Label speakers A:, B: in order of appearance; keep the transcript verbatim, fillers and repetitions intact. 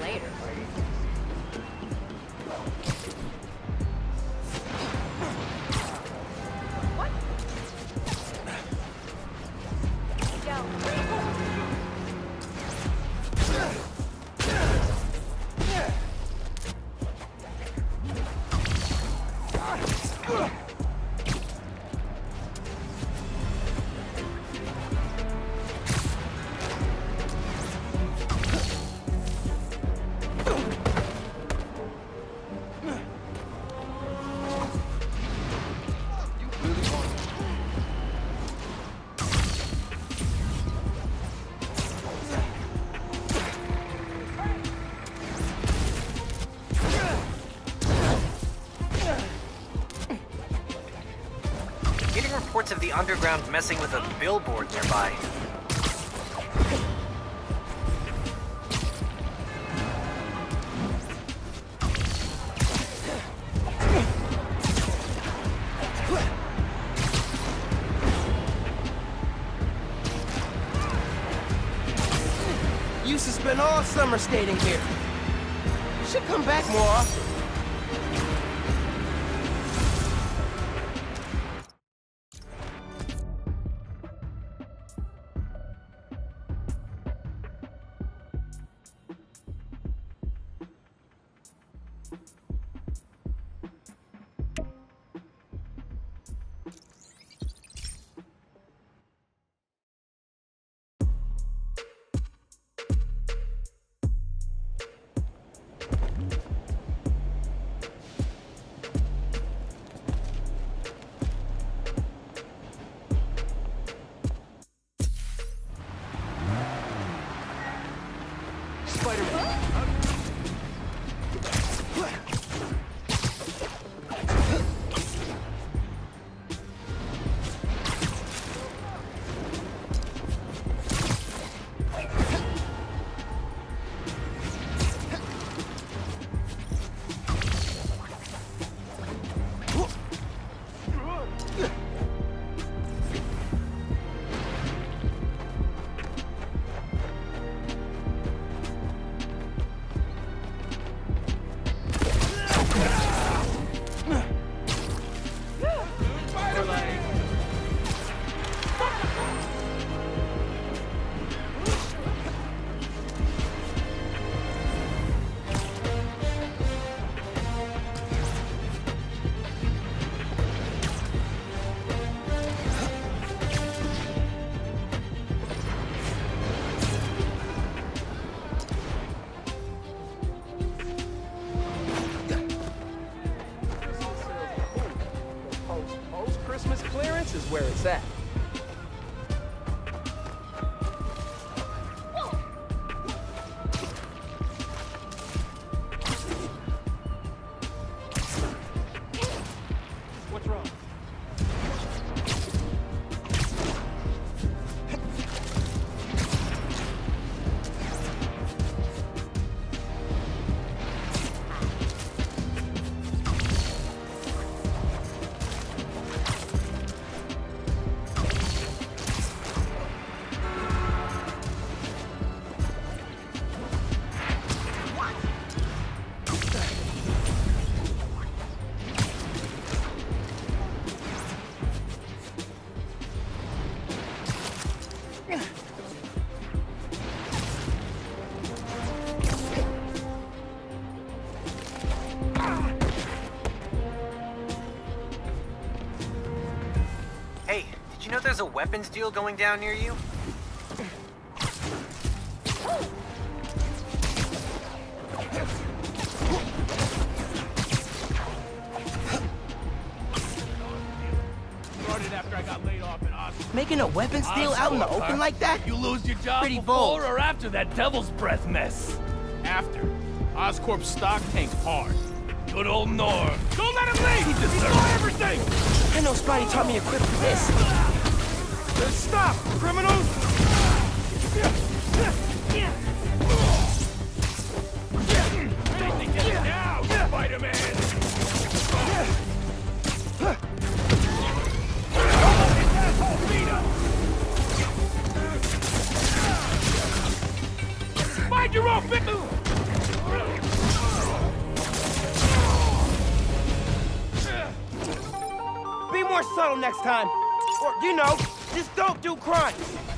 A: later. What? Go.
B: Reports of the underground messing with a billboard nearby.
C: Used to spend all summer skating here. Should come back more often. Christmas clearance is where it's at. What's wrong?
B: Hey, did you know there's a weapons deal going down near you?
D: Started after I got laid off in Oscorp.
C: Making a weapons deal out in the open like that?
D: You lose your job
C: Pretty
D: before
C: bold.
D: or after that devil's breath mess? After. Oscorp's stock tanked hard. Good old Norm. Don't let him leave! He deserves everything!
C: I know Spidey taught me a quick this.
D: Stop, criminals! Anything get now, Spider-Man! Mind your own, Bickle!
C: subtle next time. Or, you know, just don't do crimes.